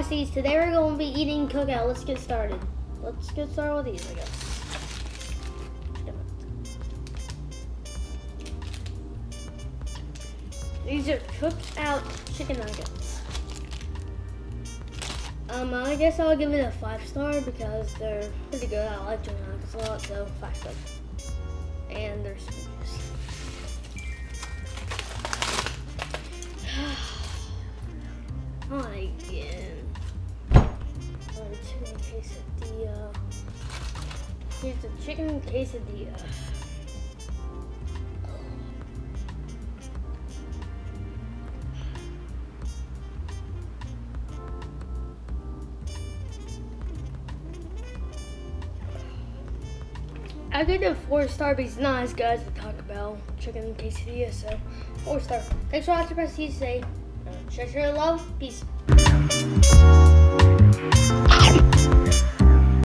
Besties, today we're going to be eating cookout. Let's get started. Let's get started with these, I guess. These are cooked out chicken nuggets. I guess I'll give it a 5-star because they're pretty good. I like chicken nuggets a lot, so 5 stars. And they're sweet. On again. Chicken quesadilla. Here's the chicken quesadilla. I give it a 4-star, but it's not as good as the Taco Bell chicken quesadilla, so 4-star. Thanks for watching, Preston. Say, share love. Peace.